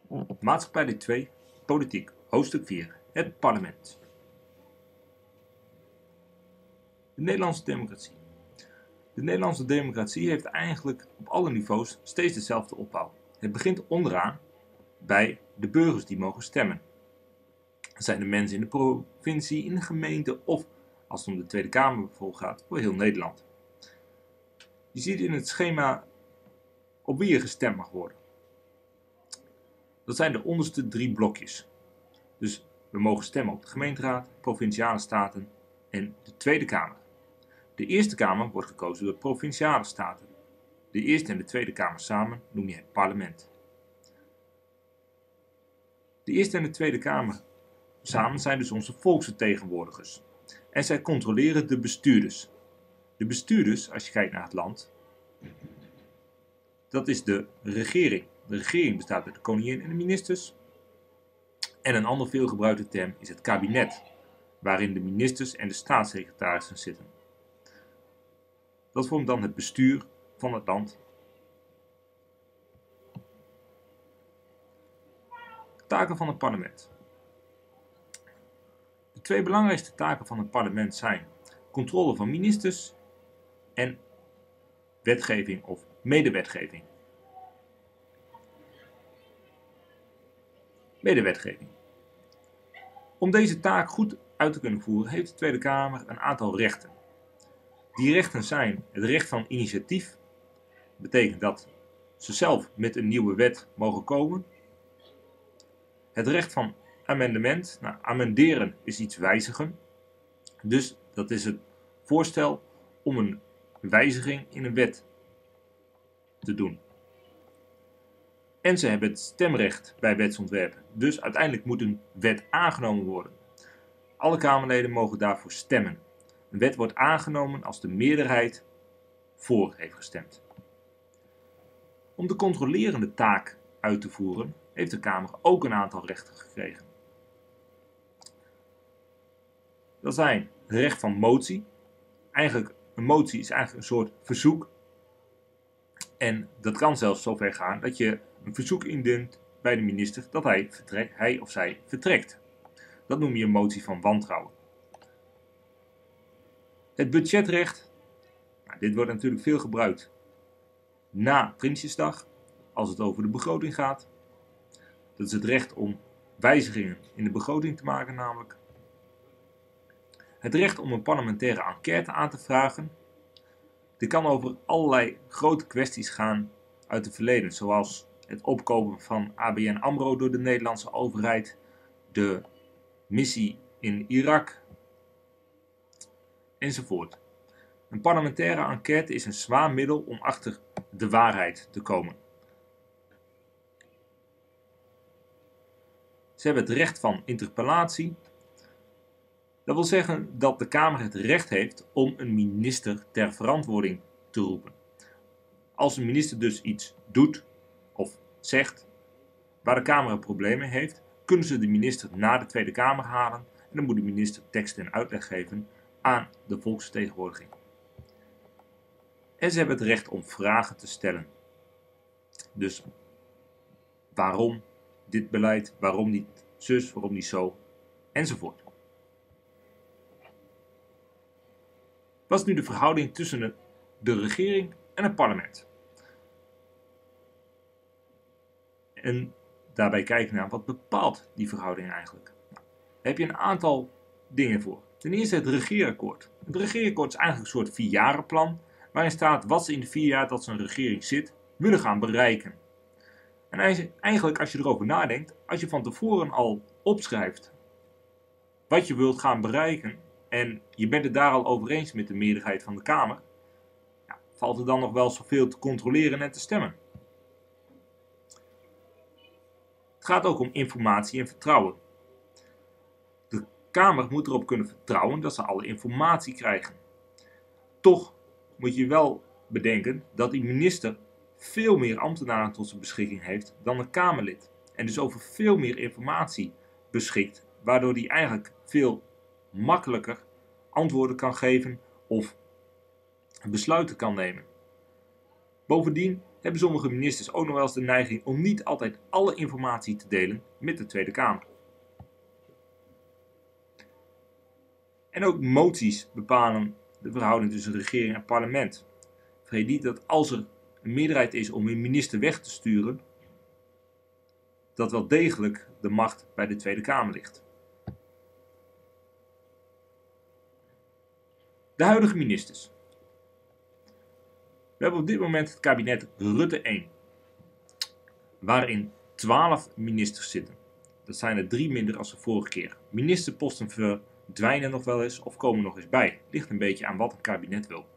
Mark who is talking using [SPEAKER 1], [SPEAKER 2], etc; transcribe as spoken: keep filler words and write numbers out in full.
[SPEAKER 1] Maatschappij twee, Politiek, hoofdstuk vier, het parlement. De Nederlandse democratie. De Nederlandse democratie heeft eigenlijk op alle niveaus steeds dezelfde opbouw. Het begint onderaan bij de burgers die mogen stemmen. Dat zijn de mensen in de provincie, in de gemeente of, als het om de Tweede Kamer bijvoorbeeld gaat, voor heel Nederland. Je ziet in het schema op wie je gestemd mag worden. Dat zijn de onderste drie blokjes. Dus we mogen stemmen op de gemeenteraad, provinciale staten en de Tweede Kamer. De Eerste Kamer wordt gekozen door de provinciale staten. De Eerste en de Tweede Kamer samen noem je het parlement. De Eerste en de Tweede Kamer samen zijn dus onze volksvertegenwoordigers. En zij controleren de bestuurders. De bestuurders, als je kijkt naar het land, dat is de regering. De regering bestaat uit de koningin en de ministers. En een ander veelgebruikte term is het kabinet, waarin de ministers en de staatssecretarissen zitten. Dat vormt dan het bestuur van het land. Taken van het parlement. De twee belangrijkste taken van het parlement zijn controle van ministers en wetgeving of medewetgeving. Medewetgeving. Om deze taak goed uit te kunnen voeren heeft de Tweede Kamer een aantal rechten. Die rechten zijn het recht van initiatief. Dat betekent dat ze zelf met een nieuwe wet mogen komen. Het recht van amendement. Nou, amenderen is iets wijzigen. Dus dat is het voorstel om een wijziging in een wet te doen. En ze hebben het stemrecht bij wetsontwerpen. Dus uiteindelijk moet een wet aangenomen worden. Alle Kamerleden mogen daarvoor stemmen. Een wet wordt aangenomen als de meerderheid voor heeft gestemd. Om de controlerende taak uit te voeren heeft de Kamer ook een aantal rechten gekregen. Dat zijn het recht van motie. Eigenlijk, een motie is eigenlijk een soort verzoek. En dat kan zelfs zover gaan dat je een verzoek indient bij de minister dat hij, vertrek, hij of zij vertrekt. Dat noem je een motie van wantrouwen. Het budgetrecht, nou, dit wordt natuurlijk veel gebruikt na Prinsjesdag, als het over de begroting gaat. Dat is het recht om wijzigingen in de begroting te maken namelijk. Het recht om een parlementaire enquête aan te vragen. Dit kan over allerlei grote kwesties gaan uit het verleden, zoals het opkopen van A B N AMRO door de Nederlandse overheid, de missie in Irak, enzovoort. Een parlementaire enquête is een zwaar middel om achter de waarheid te komen. Ze hebben het recht van interpellatie. Dat wil zeggen dat de Kamer het recht heeft om een minister ter verantwoording te roepen. Als een minister dus iets doet of zegt waar de Kamer een probleem mee heeft, kunnen ze de minister naar de Tweede Kamer halen en dan moet de minister tekst en uitleg geven aan de volksvertegenwoordiging. En ze hebben het recht om vragen te stellen. Dus waarom dit beleid, waarom niet zus, waarom niet zo, enzovoort. Wat is nu de verhouding tussen de regering en het parlement? En daarbij kijken naar wat bepaalt die verhouding eigenlijk. Nou, daar heb je een aantal dingen voor. Ten eerste het regeerakkoord. Het regeerakkoord is eigenlijk een soort vierjarenplan waarin staat wat ze in de vier jaar dat zo'n regering zit willen gaan bereiken. En eigenlijk als je erover nadenkt, als je van tevoren al opschrijft wat je wilt gaan bereiken en je bent het daar al over eens met de meerderheid van de Kamer, ja, valt er dan nog wel zoveel te controleren en te stemmen. Het gaat ook om informatie en vertrouwen. De Kamer moet erop kunnen vertrouwen dat ze alle informatie krijgen. Toch moet je wel bedenken dat die minister veel meer ambtenaren tot zijn beschikking heeft dan een Kamerlid. En dus over veel meer informatie beschikt, waardoor hij eigenlijk veel makkelijker antwoorden kan geven of besluiten kan nemen. Bovendien hebben sommige ministers ook nog wel eens de neiging om niet altijd alle informatie te delen met de Tweede Kamer. En ook moties bepalen de verhouding tussen regering en parlement. Vergeet niet dat als er een meerderheid is om een minister weg te sturen, dat wel degelijk de macht bij de Tweede Kamer ligt. De huidige ministers. We hebben op dit moment het kabinet Rutte één, waarin twaalf ministers zitten. Dat zijn er drie minder als de vorige keer. Ministerposten verdwijnen nog wel eens of komen nog eens bij. Ligt een beetje aan wat een kabinet wil.